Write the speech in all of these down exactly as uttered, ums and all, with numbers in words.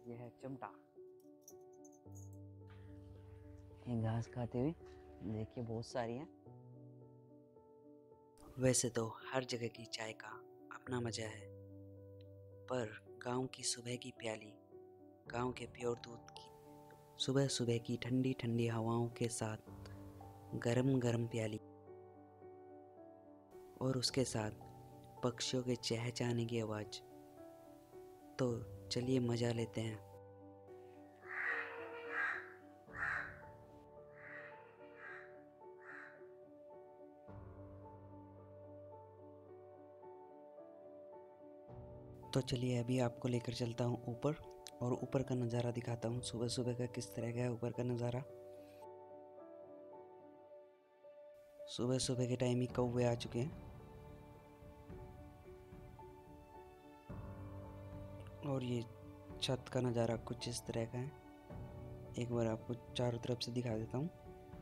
ये है चिमटा। ये घास खाते हुए देखिए बहुत सारी हैं। वैसे तो हर जगह की चाय का अपना मज़ा है, पर गांव की सुबह की प्याली, गांव के प्योर दूध की सुबह सुबह की ठंडी ठंडी हवाओं के साथ गरम गरम प्याली और उसके साथ पक्षियों के चहचहाने की आवाज़, तो चलिए मज़ा लेते हैं। तो चलिए अभी आपको लेकर चलता हूँ ऊपर और ऊपर का नज़ारा दिखाता हूँ सुबह सुबह का किस तरह का है ऊपर का नज़ारा। सुबह सुबह के टाइम ही कौवे आ चुके हैं और ये छत का नज़ारा कुछ इस तरह का है। एक बार आपको चारों तरफ से दिखा देता हूँ।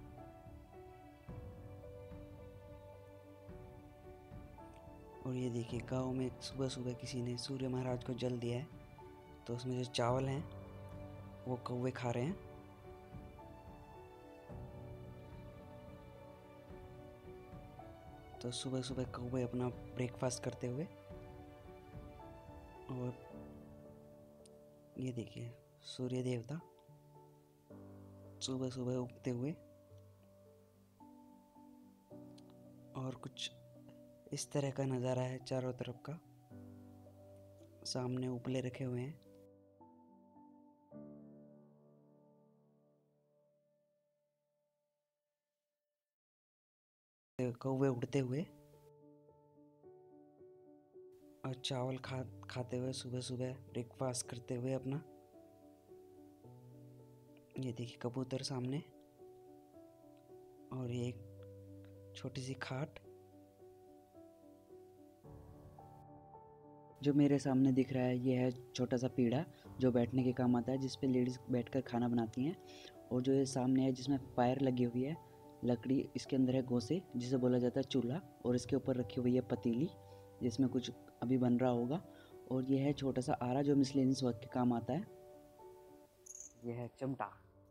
और ये देखिए गांव में सुबह सुबह किसी ने सूर्य महाराज को जल दिया है, तो उसमें जो चावल हैं वो कौवे खा रहे हैं। तो सुबह सुबह कौवे अपना ब्रेकफास्ट करते हुए, और ये देखिए सूर्य देवता सुबह सुबह उगते हुए, और कुछ इस तरह का नज़ारा है चारों तरफ का। सामने उपले रखे हुए हैं। कौवे उड़ते हुए और चावल खा खाते हुए सुबह सुबह ब्रेकफास्ट करते हुए अपना। ये देखिए कबूतर सामने, और ये एक छोटी सी खाट जो मेरे सामने दिख रहा है। ये है छोटा सा पीढ़ा जो बैठने के काम आता है, जिस पे लेडीज़ बैठकर खाना बनाती हैं। और जो ये सामने है जिसमें फायर लगी हुई है, लकड़ी इसके अंदर है गोसे जिसे बोला जाता है चूल्हा, और इसके ऊपर रखी हुई है पतीली जिसमें कुछ अभी बन रहा होगा। और ये है छोटा सा आरा जो मिसलेनियस वर्क के काम आता है। ये है चिमटा,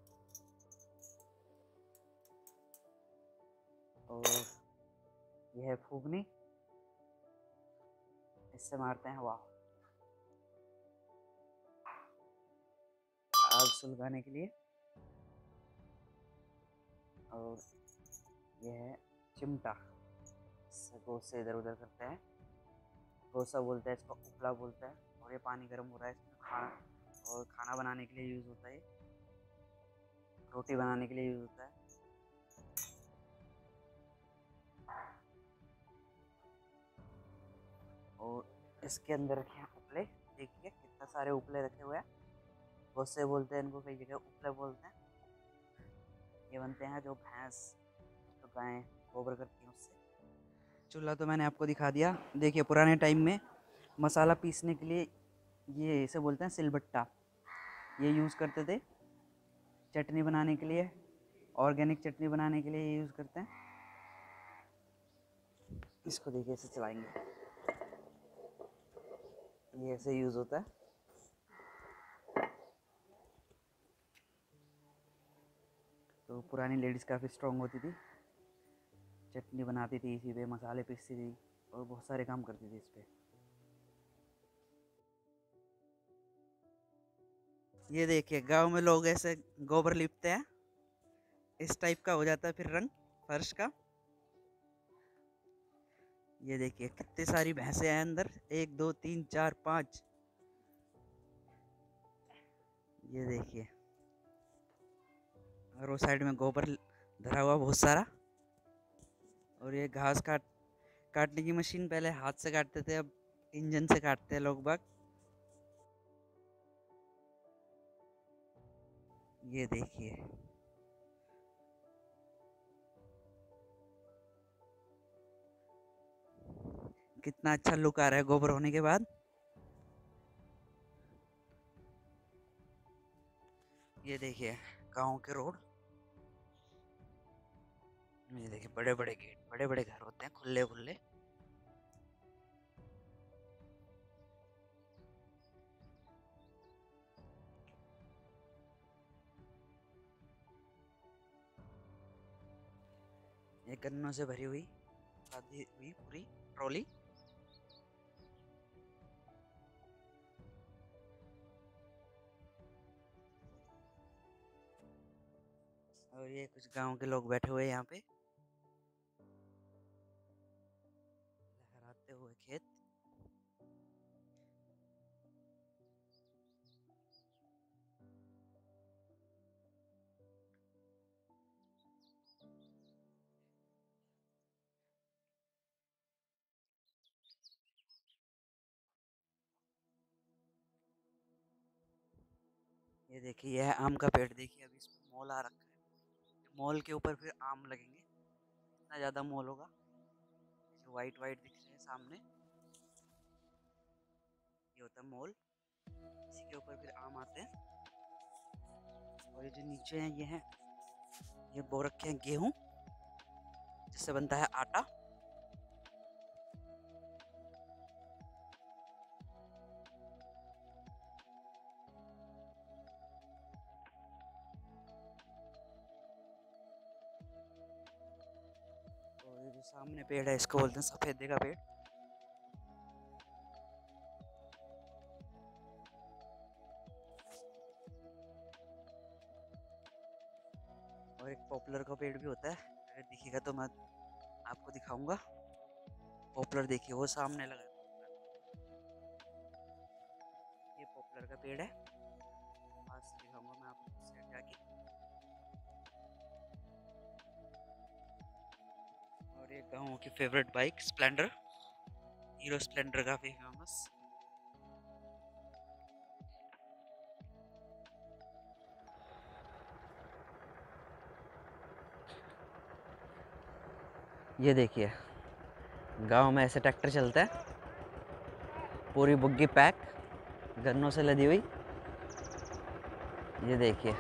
और यह है फूकनी, इससे मारते हैं हवा आग सुलगाने के लिए। और यह है चिमटा, इससे गोसे इधर उधर करते हैं। गोसा बोलते हैं इसको, उपला बोलते हैं। और ये पानी गर्म हो रहा है, इसमें खाना और खाना बनाने के लिए यूज़ होता है, रोटी बनाने के लिए यूज़ होता है। और इसके अंदर रखे हैं उपले, देखिए कितना सारे उपले रखे हुए हैं। गोसे बोलते हैं इनको, कई जगह उपले बोलते हैं। ये बनते हैं जो भैंस जो गायें गोबर करती हैं उससे। चूल्हा तो मैंने आपको दिखा दिया। देखिए पुराने टाइम में मसाला पीसने के लिए ये इसे बोलते हैं सिलबट्टा, ये यूज़ करते थे। चटनी बनाने के लिए, ऑर्गेनिक चटनी बनाने के लिए ये यूज़ करते हैं। इसको देखिए ऐसे चलाएंगे, ये ऐसे यूज़ होता है। तो पुरानी लेडीज़ काफ़ी स्ट्रॉन्ग होती थी, चटनी बनाती थी इसी पे, मसाले पीसती थी और बहुत सारे काम करती थी इस पे। ये देखिए गांव में लोग ऐसे गोबर लिपते हैं, इस टाइप का हो जाता है फिर रंग फर्श का। ये देखिए कितनी सारी भैंसे हैं अंदर, एक दो तीन चार पाँच। ये देखिए, और वो साइड में गोबर धरा हुआ बहुत सारा। और ये घास काट काटने की मशीन पहले हाथ से काटते थे, अब इंजन से काटते हैं लोग बाग। ये देखिए कितना अच्छा लुक आ रहा है गोबर होने के बाद। ये देखिए गांव के रोड, ये देखिए बड़े बड़े गेट, बड़े बड़े घर होते हैं खुले खुले। ये गन्नों से भरी हुई लादी हुई पूरी ट्रॉली। और ये कुछ गांव के लोग बैठे हुए हैं यहाँ पे, लहराते हुए खेत। ये देखिए, यह है आम का पेड़। देखिए अभी इसमें मोल आ रखा है, मोल के ऊपर फिर आम लगेंगे। इतना ज्यादा मोल होगा। जो वाइट वाइट दिख रहे हैं सामने, ये होता है मोल। इसी के ऊपर फिर आम आते हैं। और ये जो नीचे हैं, ये हैं, ये बो रखे हैं गेहूं, जिससे बनता है आटा। और ये जो सामने पेड़ है, इसको बोलते हैं सफेदे का पेड़। और एक पॉपुलर का पेड़ भी होता है, अगर दिखेगा तो मैं आपको दिखाऊंगा। पॉपुलर देखिए, वो सामने लगा है। ये पॉपुलर का पेड़ है, पास से दिखाऊंगा मैं आपको उस साइड जाके। और ये गाँव की favourite bike splendor, Hero splendor, काफी फेमस। ये देखिए, गांव में ऐसे ट्रैक्टर चलता है, पूरी बुग्गी पैक, गन्नों से लदी हुई। ये देखिए,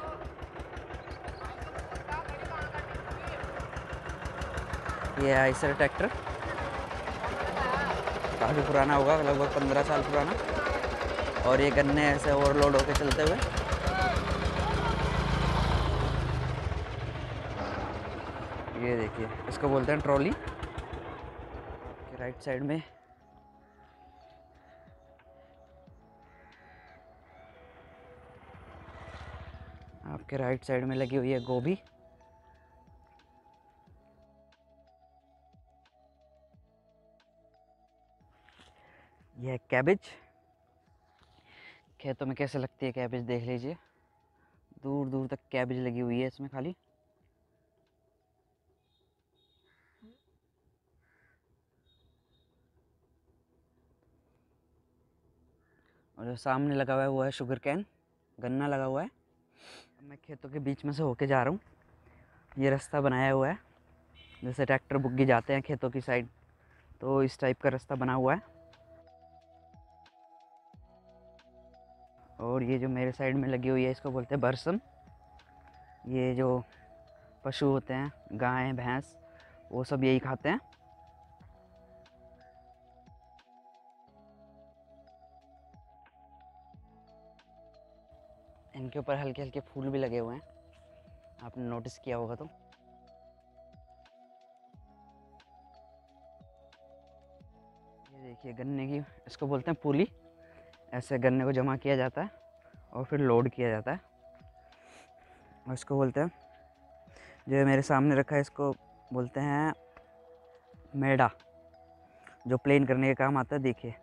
ये आइसर ट्रैक्टर, काफ़ी पुराना होगा, लगभग पंद्रह साल पुराना। और ये गन्ने ऐसे ओवरलोड होके चलते हुए। ये देखिए, इसको बोलते हैं ट्रॉली। आपके राइट साइड में आपके राइट साइड में लगी हुई है गोभी। यह कैबेज, खेतों में कैसे लगती है कैबेज देख लीजिए, दूर दूर तक कैबेज लगी हुई है इसमें खाली। और जो सामने लगा हुआ है वो है शुगर कैन, गन्ना लगा हुआ है। अब मैं खेतों के बीच में से होके जा रहा हूँ। ये रास्ता बनाया हुआ है, जैसे ट्रैक्टर बुग्गी जाते हैं खेतों की साइड, तो इस टाइप का रास्ता बना हुआ है। और ये जो मेरे साइड में लगी हुई है, इसको बोलते हैं बरसम। ये जो पशु होते हैं, गाय भैंस, वो सब यही खाते हैं। इनके ऊपर हल्के हल्के फूल भी लगे हुए हैं, आपने नोटिस किया होगा तो। ये देखिए गन्ने की, इसको बोलते हैं पुली। ऐसे गन्ने को जमा किया जाता है और फिर लोड किया जाता है। और इसको बोलते हैं, जो मेरे सामने रखा है, इसको बोलते हैं मेड़ा, जो प्लेन करने के काम आता है। देखिए,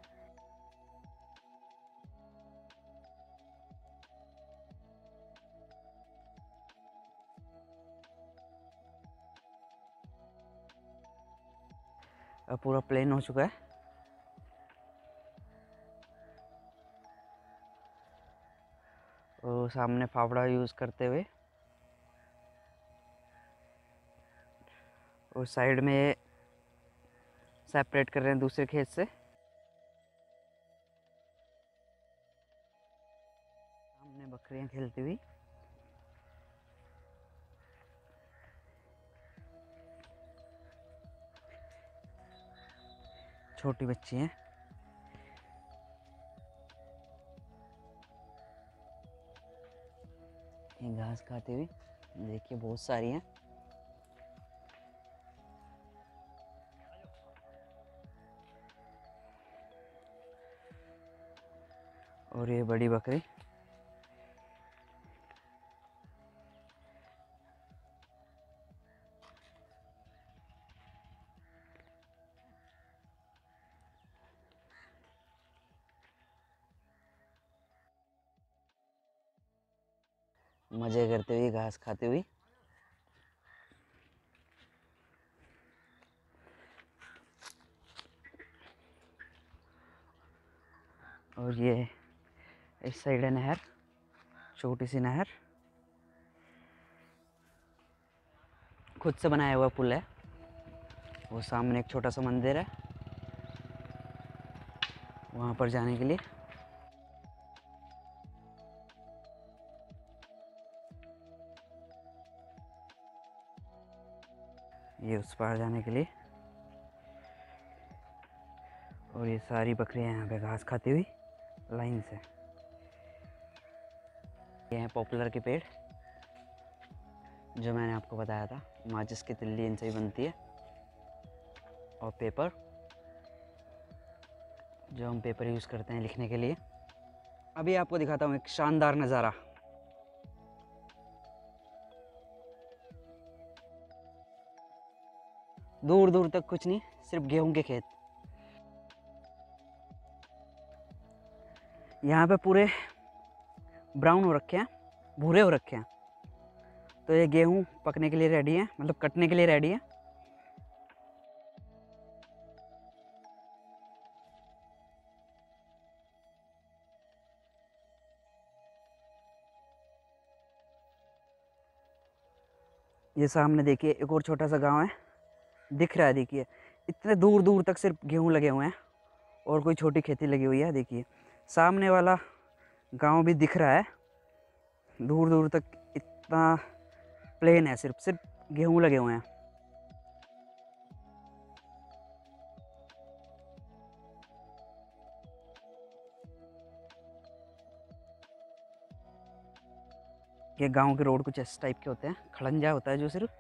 अब पूरा प्लेन हो चुका है। और सामने फावड़ा यूज़ करते हुए, और साइड में सेपरेट कर रहे हैं दूसरे खेत से। सामने बकरियां खेलती हुई। छोटी बच्ची हैं, ये घास खाती हुई। देखिए बहुत सारी हैं। और ये बड़ी बकरी। मज़े करते हुए घास खाते हुए। और ये इस साइड है नहर, छोटी सी नहर, खुद से बनाया हुआ पुल है। वो सामने एक छोटा सा मंदिर है, वहाँ पर जाने के लिए। ये उस पार जाने के लिए। और ये सारी बकरियां यहाँ पे घास खाती हुई लाइन से। ये हैं पॉपुलर के पेड़, जो मैंने आपको बताया था, माचिस की तिल्ली इनसे ही बनती है। और पेपर, जो हम पेपर यूज़ करते हैं लिखने के लिए। अभी आपको दिखाता हूँ एक शानदार नज़ारा। दूर दूर तक कुछ नहीं, सिर्फ गेहूं के खेत। यहाँ पे पूरे ब्राउन हो रखे हैं, भूरे हो रखे हैं। तो ये गेहूं पकने के लिए रेडी है, मतलब कटने के लिए रेडी है। ये सामने देखिए एक और छोटा सा गांव है, दिख रहा है। देखिए इतने दूर दूर तक सिर्फ गेहूं लगे हुए हैं और कोई छोटी खेती लगी हुई है। देखिए सामने वाला गांव भी दिख रहा है, दूर दूर तक इतना प्लेन है, सिर्फ सिर्फ गेहूं लगे हुए हैं। ये गांव के रोड कुछ इस टाइप के होते हैं, खड़ंजा होता है जो सिर्फ,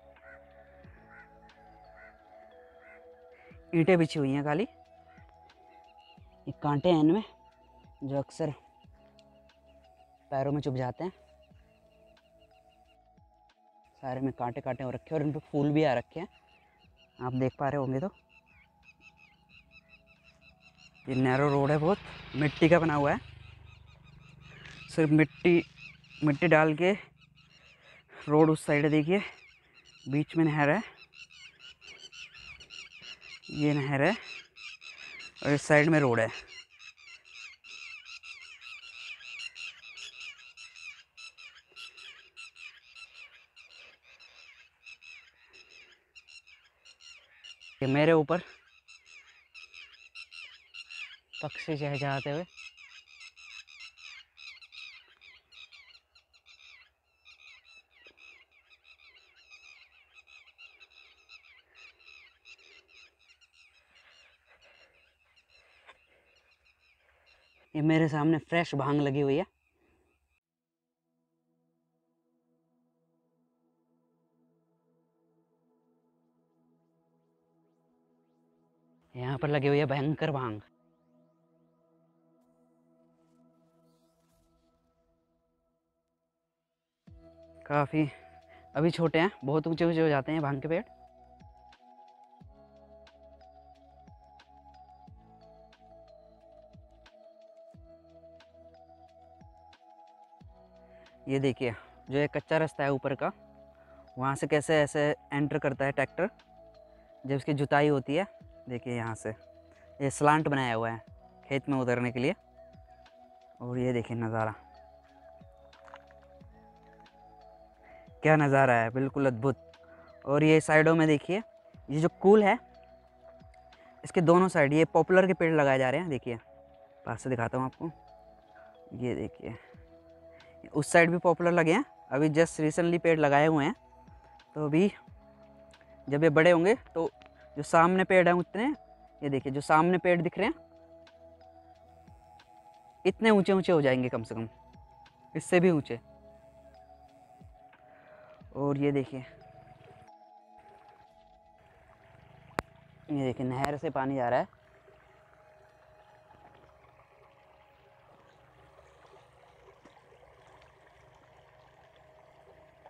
ईंटें बिछी हुई हैं खाली। ये कांटे हैं इनमें, जो अक्सर पैरों में चुभ जाते हैं। सारे में कांटे कांटे हो रखे हैं और इन पे फूल भी आ रखे हैं, आप देख पा रहे होंगे। तो ये नैरो रोड है, बहुत मिट्टी का बना हुआ है। सिर्फ मिट्टी मिट्टी डाल के रोड उस साइड है। देखिए बीच में नहर है, ये नहर है, और इस साइड में रोड है। ये मेरे ऊपर पक्षी चहचहाते हुए। ये मेरे सामने फ्रेश भांग लगी हुई है। यहाँ पर लगी हुई है भयंकर भांग। काफ़ी अभी छोटे हैं, बहुत ऊंचे ऊंचे हो जाते हैं भांग के पेड़। ये देखिए जो एक कच्चा रास्ता है ऊपर का, वहाँ से कैसे ऐसे एंटर करता है ट्रैक्टर जब उसकी जुताई होती है। देखिए यहाँ से ये स्लांट बनाया हुआ है खेत में उतरने के लिए। और ये देखिए नज़ारा, क्या नज़ारा है, बिल्कुल अद्भुत। और ये साइडों में देखिए, ये जो कूल है इसके दोनों साइड ये पॉपुलर के पेड़ लगाए जा रहे हैं। देखिए पास से दिखाता हूँ आपको, ये देखिए उस साइड भी पॉपुलर लगे हैं। अभी जस्ट रिसेंटली पेड़ लगाए हुए हैं, तो अभी जब ये बड़े होंगे तो जो सामने पेड़ हैं उतने, ये देखिए जो सामने पेड़ दिख रहे हैं इतने ऊंचे ऊंचे हो जाएंगे, कम से कम इससे भी ऊंचे। और ये देखिए, ये देखिए नहर से पानी जा रहा है।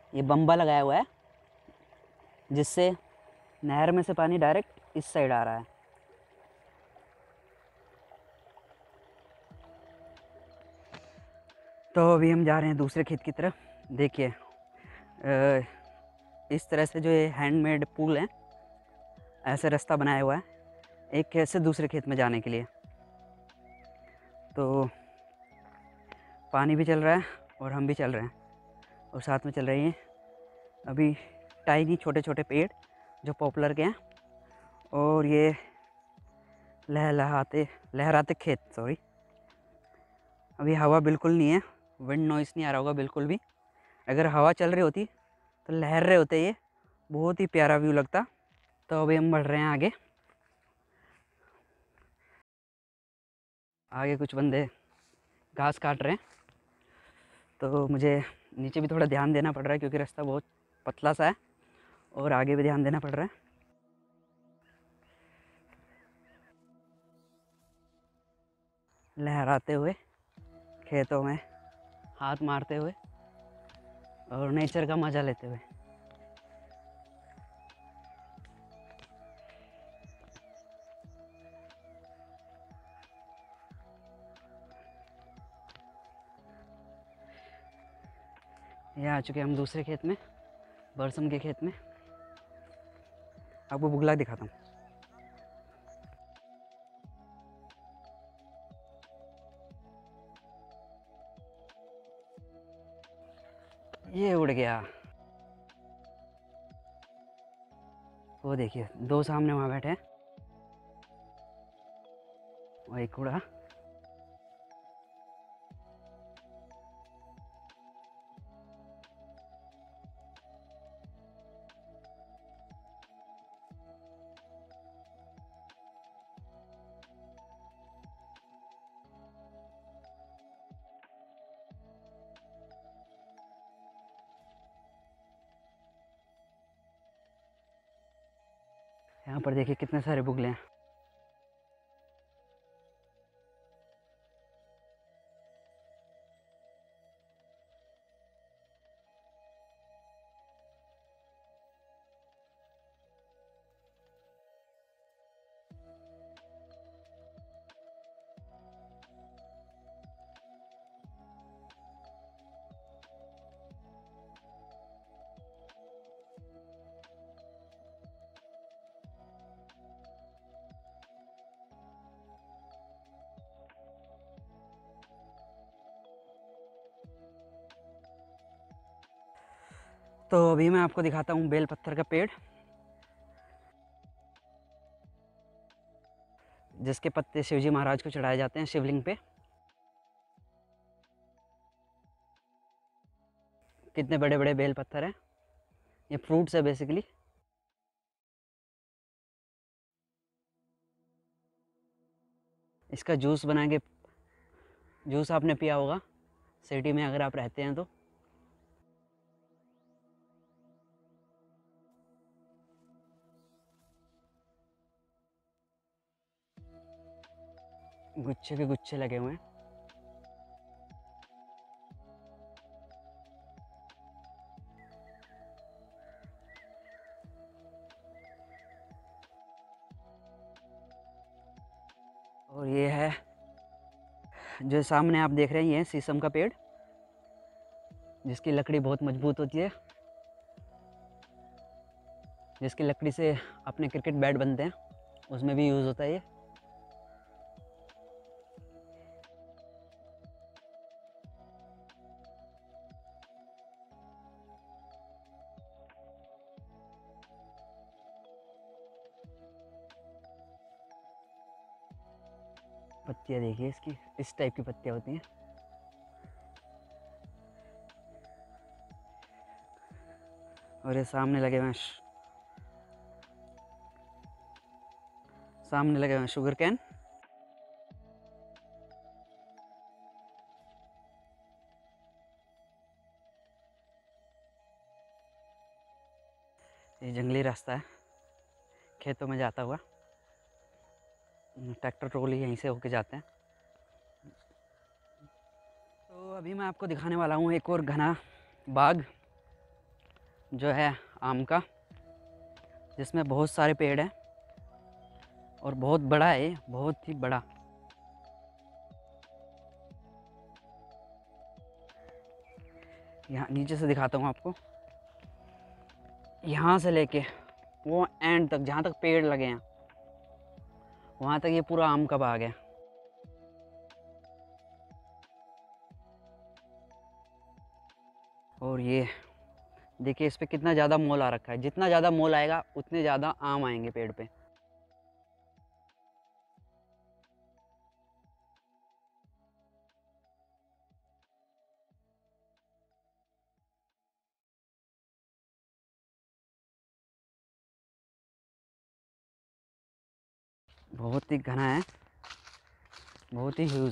ये बम्बा लगाया हुआ है जिससे नहर में से पानी डायरेक्ट इस साइड आ रहा है। तो अभी हम जा रहे हैं दूसरे खेत की तरफ। देखिए इस तरह से जो ये हैंडमेड पुल है, ऐसे रास्ता बनाया हुआ है एक खेत से दूसरे खेत में जाने के लिए। तो पानी भी चल रहा है और हम भी चल रहे हैं और साथ में चल रही हैं अभी टाइनी छोटे छोटे पेड़ जो पॉपुलर के हैं, और ये लहलहाते लहराते खेत। सॉरी, अभी हवा बिल्कुल नहीं है, विंड नॉइस नहीं आ रहा होगा बिल्कुल भी। अगर हवा चल रही होती तो लहर रहे होते, ये बहुत ही प्यारा व्यू लगता। तो अभी हम बढ़ रहे हैं आगे। आगे कुछ बंदे घास काट रहे हैं, तो मुझे नीचे भी थोड़ा ध्यान देना पड़ रहा है क्योंकि रास्ता बहुत पतला सा है और आगे भी ध्यान देना पड़ रहा है। लहराते हुए खेतों में हाथ मारते हुए और नेचर का मज़ा लेते हुए। ये आ चुके हम दूसरे खेत में, बरसम के खेत में। आपको बुगला दिखाता हूँ। ये उड़ गया। वो देखिए दो सामने वहाँ बैठे हैं, वो एक उड़ा। यहाँ पर देखिए कितने सारे बुगले हैं। तो अभी मैं आपको दिखाता हूँ बेल पत्थर का पेड़, जिसके पत्ते शिवजी महाराज को चढ़ाए जाते हैं शिवलिंग पे। कितने बड़े बड़े बेल पत्थर हैं। ये फ्रूट्स है बेसिकली। इसका जूस बना के, जूस आपने पिया होगा सिटी में अगर आप रहते हैं तो। गुच्छे के गुच्छे लगे हुए हैं। और ये है जो सामने आप देख रहे हैं, ये शीशम का पेड़ जिसकी लकड़ी बहुत मजबूत होती है, जिसकी लकड़ी से अपने क्रिकेट बैट बनते हैं, उसमें भी यूज़ होता है ये। पत्तियाँ देखिए इसकी, इस टाइप की पत्तियाँ होती हैं। और ये सामने लगे हुए हैं सामने लगे हुए हैं शुगर कैन। ये जंगली रास्ता है खेतों में जाता हुआ। ट्रैक्टर ट्रॉली यहीं से होके जाते हैं। तो अभी मैं आपको दिखाने वाला हूँ एक और घना बाग, जो है आम का, जिसमें बहुत सारे पेड़ हैं और बहुत बड़ा है ये, बहुत ही बड़ा। यहाँ नीचे से दिखाता हूँ आपको, यहाँ से लेके वो एंड तक जहाँ तक पेड़ लगे हैं वहाँ तक ये पूरा आम का बाग है। और ये देखिए इस पे कितना ज़्यादा मोल आ रखा है, जितना ज़्यादा मोल आएगा उतने ज़्यादा आम आएंगे पेड़ पे। बहुत ही घना है, बहुत ही ह्यूज।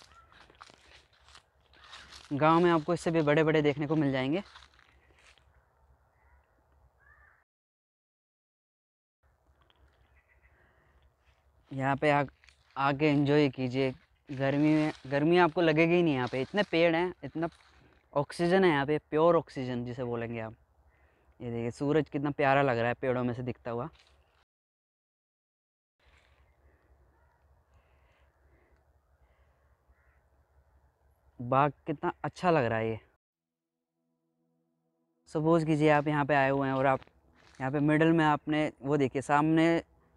गांव में आपको इससे भी बड़े बड़े देखने को मिल जाएंगे। यहाँ पे आ आके एंजॉय कीजिए। गर्मी में गर्मी आपको लगेगी ही नहीं। यहाँ पे इतने पेड़ हैं, इतना ऑक्सीजन है यहाँ पे, प्योर ऑक्सीजन जिसे बोलेंगे आप। ये देखिए सूरज कितना प्यारा लग रहा है पेड़ों में से दिखता हुआ। बाग कितना अच्छा लग रहा है ये। सपोज कीजिए आप यहाँ पे आए हुए हैं और आप यहाँ पे मिडल में आपने वो देखिए सामने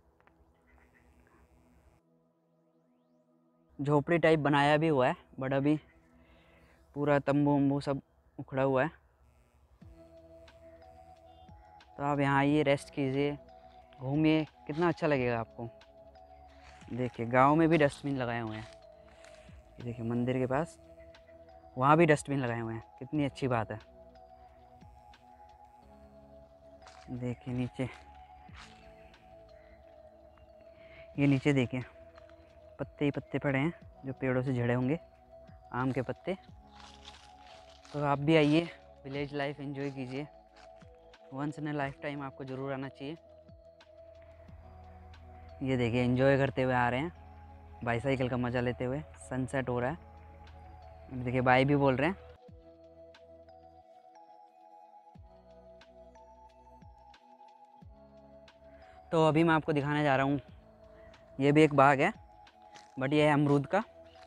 झोपड़ी टाइप बनाया भी हुआ है, बट अभी पूरा तंबू वम्बू सब उखड़ा हुआ है। तो आप यहाँ आइए, रेस्ट कीजिए, घूमिए, कितना अच्छा लगेगा आपको। देखिए गांव में भी डस्टबिन लगाए हुए हैं। ये देखिए मंदिर के पास वहाँ भी डस्टबिन लगाए हुए हैं, कितनी अच्छी बात है। देखिए नीचे, ये नीचे देखिए पत्ते ही पत्ते पड़े हैं जो पेड़ों से झड़े होंगे, आम के पत्ते। तो आप भी आइए, विलेज लाइफ एंजॉय कीजिए। Once in a life time आपको ज़रूर आना चाहिए। ये देखिए एंजॉय करते हुए आ रहे हैं, बाईसाइकिल का मज़ा लेते हुए। सनसेट हो रहा है, देखिए बाय भी बोल रहे हैं। तो अभी मैं आपको दिखाने जा रहा हूँ, ये भी एक बाग है, बट ये है अमरूद का,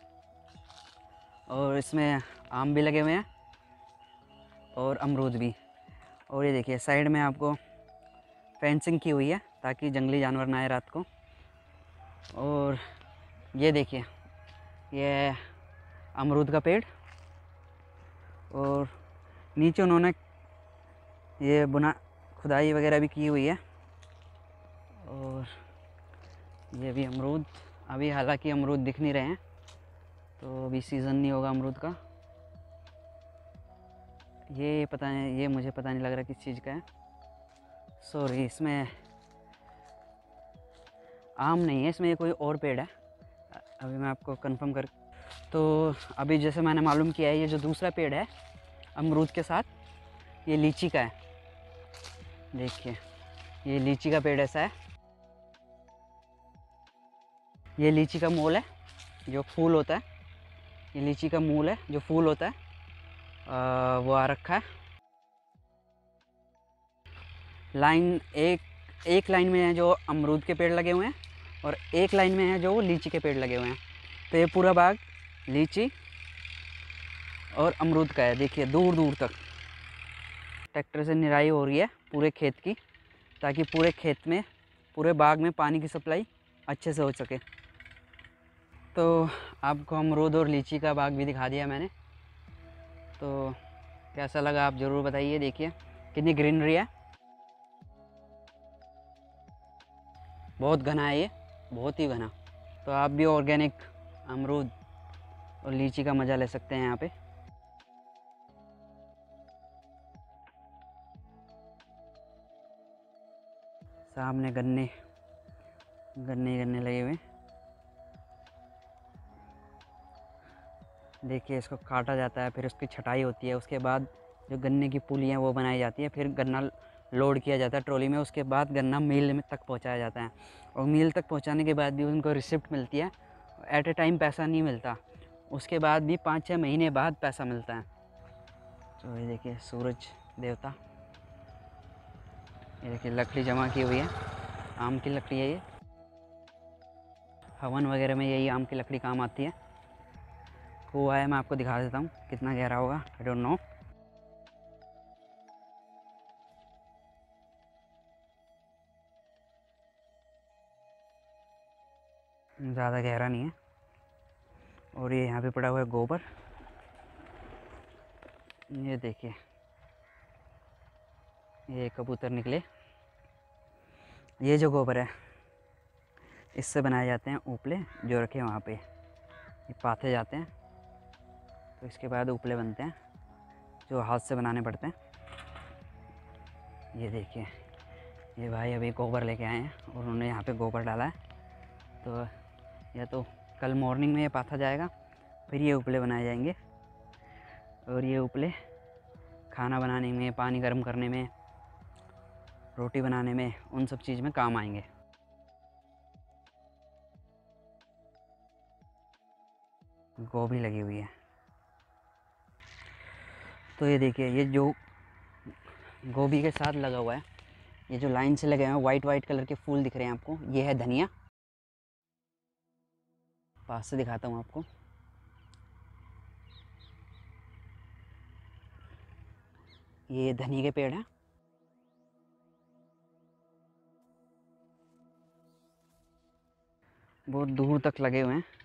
और इसमें आम भी लगे हुए हैं और अमरूद भी। और ये देखिए साइड में आपको फेंसिंग की हुई है ताकि जंगली जानवर ना आए रात को। और ये देखिए ये अमरूद का पेड़, और नीचे उन्होंने ये बुना खुदाई वगैरह भी की हुई है। और ये भी अमरूद, अभी हालांकि अमरूद दिख नहीं रहे हैं तो अभी सीज़न नहीं होगा अमरूद का। ये पता नहीं, ये मुझे पता नहीं लग रहा किस चीज़ का है, सॉरी। इसमें आम नहीं है, इसमें ये कोई और पेड़ है, अभी मैं आपको कंफर्म कर। तो अभी जैसे मैंने मालूम किया है, ये जो दूसरा पेड़ है अमरूद के साथ, ये लीची का है। देखिए ये लीची का पेड़ ऐसा है, ये लीची का मूल है जो फूल होता है, ये लीची का मूल है जो फूल होता है, आ, वो आ रखा है। लाइन एक एक लाइन में है जो अमरूद के पेड़ लगे हुए हैं और एक लाइन में है जो लीची के पेड़ लगे हुए हैं। तो ये पूरा बाग लीची और अमरूद का है। देखिए दूर दूर तक ट्रैक्टर से निराई हो रही है पूरे खेत की, ताकि पूरे खेत में, पूरे बाग में पानी की सप्लाई अच्छे से हो सके। तो आपको अमरूद और लीची का बाग भी दिखा दिया मैंने, तो कैसा लगा आप ज़रूर बताइए। देखिए कितनी ग्रीनरी है, बहुत घना है ये, बहुत ही घना। तो आप भी ऑर्गेनिक अमरूद और लीची का मज़ा ले सकते हैं यहाँ पे। सामने गन्ने गन्ने गन्ने लगे हुए। देखिए इसको काटा जाता है, फिर उसकी छटाई होती है, उसके बाद जो गन्ने की पुलियाँ वो बनाई जाती है, फिर गन्ना लोड किया जाता है ट्रॉली में, उसके बाद गन्ना मिल में तक पहुंचाया जाता है। और मिल तक पहुंचाने के बाद भी उनको रिसिप्ट मिलती है, एट ए टाइम पैसा नहीं मिलता, उसके बाद भी पाँच छः महीने बाद पैसा मिलता है। तो ये देखिए सूरज देवता ये देखिए लकड़ी जमा की हुई है, आम की लकड़ी है ये। हवन वगैरह में यही आम की लकड़ी काम आती है। कुआं है, मैं आपको दिखा देता हूँ कितना गहरा होगा, आई डोंट नो। ज़्यादा गहरा नहीं है। और ये यहाँ पे पड़ा हुआ है गोबर, ये देखिए ये कबूतर निकले। ये जो गोबर है इससे बनाए जाते हैं उपले, जो रखे वहाँ पे ये पाथे जाते हैं, तो इसके बाद उपले बनते हैं जो हाथ से बनाने पड़ते हैं। ये देखिए ये भाई अभी गोबर लेके आए हैं और उन्होंने यहाँ पे गोबर डाला है, तो या तो कल मॉर्निंग में ये पाथा जाएगा, फिर ये उपले बनाए जाएंगे। और ये उपले खाना बनाने में, पानी गर्म करने में, रोटी बनाने में, उन सब चीज़ में काम आएंगे। गोभी लगी हुई है। तो ये देखिए ये जो गोभी के साथ लगा हुआ है, ये जो लाइन से लगे हैं वाइट वाइट कलर के फूल दिख रहे हैं आपको, ये है धनिया। पास से दिखाता हूँ आपको। ये धनिया के पेड़ हैं। बहुत दूर तक लगे हुए हैं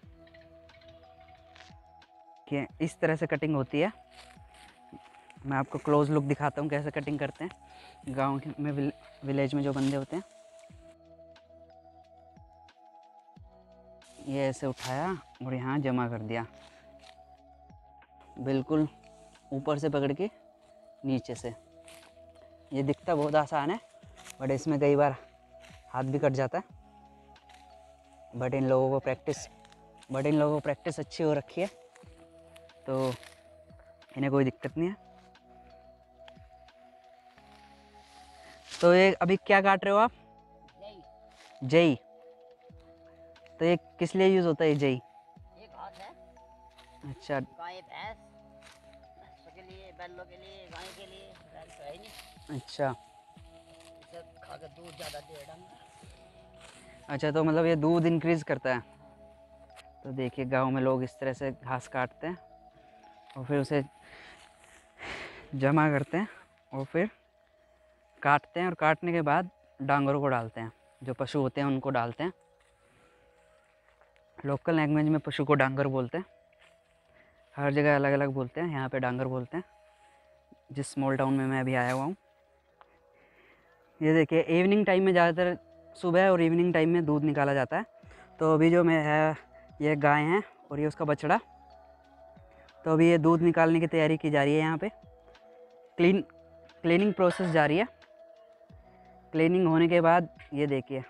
कि इस तरह से कटिंग होती है। मैं आपको क्लोज लुक दिखाता हूँ कैसे कटिंग करते हैं गांव में, विल, विलेज में जो बंदे होते हैं। ये ऐसे उठाया और यहाँ जमा कर दिया, बिल्कुल ऊपर से पकड़ के नीचे से। ये दिखता बहुत आसान है बट इसमें कई बार हाथ भी कट जाता है। बट इन लोगों को प्रैक्टिस बट इन लोगों को प्रैक्टिस अच्छी हो रखी है, तो इन्हें कोई दिक्कत नहीं है। तो ये अभी क्या काट रहे हो आप? जई। तो ये किस लिए यूज होता है ये जई? ये घास है। अच्छा, गाय भैंस भैंसों के लिए, बैलों के लिए, गाय के लिए, बैल तो है ही नहीं। अच्छा इसे खा के दूध ज़्यादा दे डालना। अच्छा, तो मतलब ये दूध इंक्रीज करता है। तो देखिए गांव में लोग इस तरह से घास काटते हैं और फिर उसे जमा करते हैं और फिर काटते हैं, और काटने के बाद डांगरों को डालते हैं, जो पशु होते हैं उनको डालते हैं। लोकल लैंग्वेज में पशु को डांगर बोलते हैं, हर जगह अलग अलग बोलते हैं, यहाँ पे डांगर बोलते हैं जिस स्मॉल टाउन में मैं अभी आया हुआ हूँ। ये देखिए इवनिंग टाइम में ज़्यादातर सुबह और इवनिंग टाइम में दूध निकाला जाता है। तो अभी जो मैं है ये गाय हैं और ये उसका बछड़ा, तो अभी ये दूध निकालने की तैयारी की जा रही है। यहाँ पे क्लीन क्लीनिंग प्रोसेस जारी है। क्लीनिंग होने के बाद ये देखिए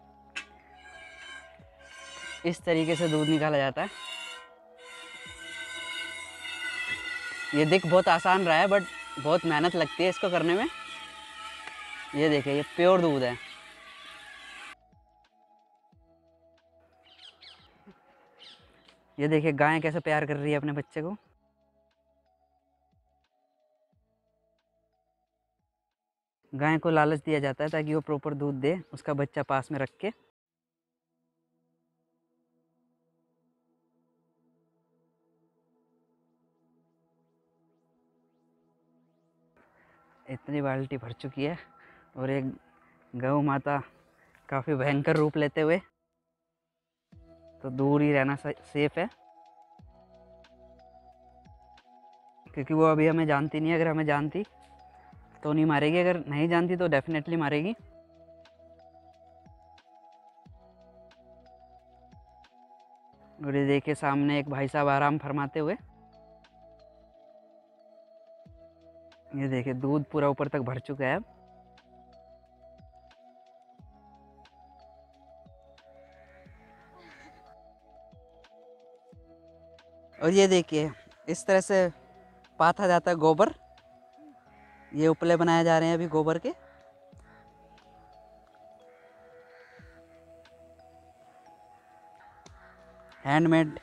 इस तरीके से दूध निकाला जाता है। ये दिख बहुत आसान रहा है बट बहुत मेहनत लगती है इसको करने में। ये देखिए ये प्योर दूध है। ये देखिए गाय कैसे प्यार कर रही है अपने बच्चे को। गाय को लालच दिया जाता है ताकि वो प्रॉपर दूध दे, उसका बच्चा पास में रख के। इतनी बाल्टी भर चुकी है और एक गौ माता काफ़ी भयंकर रूप लेते हुए, तो दूर ही रहना सेफ है क्योंकि वो अभी हमें जानती नहीं है। अगर हमें जानती तो नहीं मारेगी, अगर नहीं जानती तो डेफिनेटली मारेगी। और ये देखिए सामने एक भाई साहब आराम फरमाते हुए। ये देखिए दूध पूरा ऊपर तक भर चुका है अब। और ये देखिए इस तरह से पाथा जाता है गोबर। ये उपले बनाए जा रहे हैं अभी गोबर के। हैंडमेड।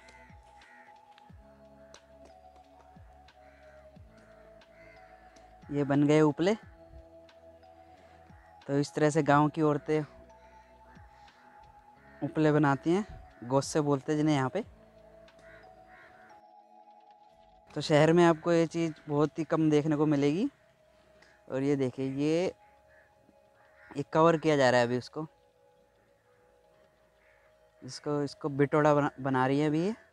ये बन गए उपले। तो इस तरह से गांव की औरतें उपले बनाती हैं, गोस्से बोलते हैं जिन्हें यहाँ पे। तो शहर में आपको ये चीज़ बहुत ही कम देखने को मिलेगी। और ये देखिए, ये ये कवर किया जा रहा है अभी उसको, इसको इसको बिटोड़ा बना, बना रही है अभी ये।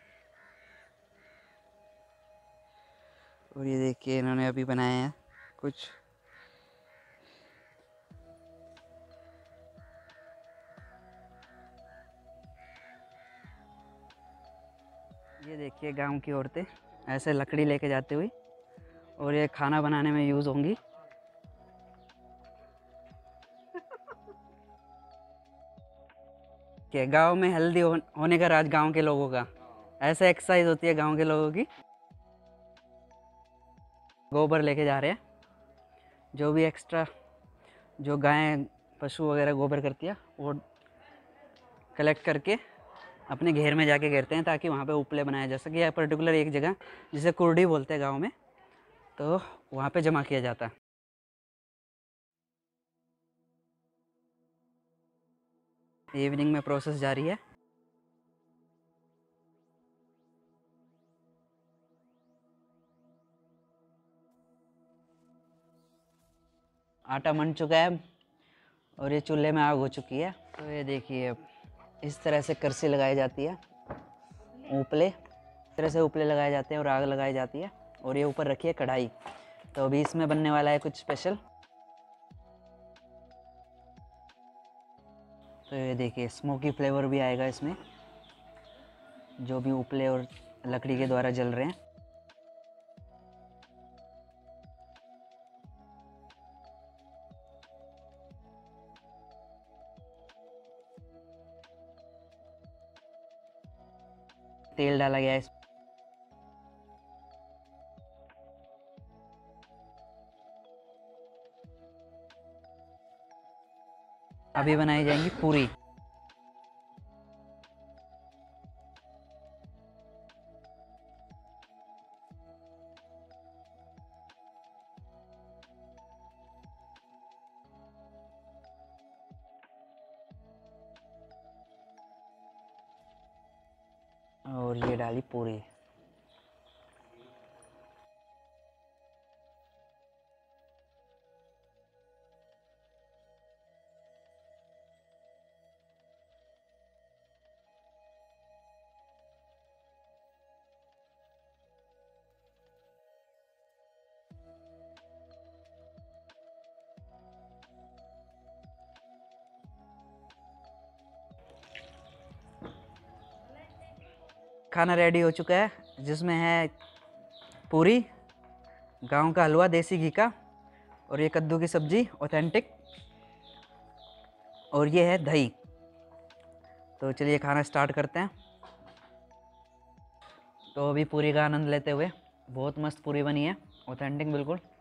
और ये देखिए इन्होंने अभी बनाए हैं कुछ। ये देखिए गांव की औरतें ऐसे लकड़ी लेके जाते हुए, और ये खाना बनाने में यूज़ होंगी। कि गांव में हेल्दी हो, होने का राज गांव के लोगों का। ऐसे एक्सरसाइज होती है गांव के लोगों की। गोबर लेके जा रहे हैं, जो भी एक्स्ट्रा जो गायें पशु वगैरह गोबर करती है वो कलेक्ट करके अपने घेर में जाके गिरते हैं, ताकि वहाँ पे उपले बनाया जा सके। या पर्टिकुलर एक जगह जिसे कुर्डी बोलते हैं गांव में, तो वहाँ पे जमा किया जाता है। इवनिंग में प्रोसेस जारी है। आटा मन चुका है और ये चूल्हे में आग हो चुकी है। तो ये देखिए इस तरह से करसी लगाई जाती है, उपले इस तरह से उपले लगाए जाते हैं और आग लगाई जाती है। और ये ऊपर रखी है कढ़ाई। तो अभी इसमें बनने वाला है कुछ स्पेशल। तो ये देखिए स्मोकी फ्लेवर भी आएगा इसमें, जो भी उपले और लकड़ी के द्वारा जल रहे हैं। तेल डाला गया है इस अभी बनाई जाएंगी पूरी। और ये डाली पूरी। खाना रेडी हो चुका है, जिसमें है पूरी, गांव का हलवा देसी घी का, और ये कद्दू की सब्जी ऑथेंटिक, और ये है दही। तो चलिए खाना स्टार्ट करते हैं। तो अभी पूरी का आनंद लेते हुए, बहुत मस्त पूरी बनी है, ऑथेंटिक बिल्कुल।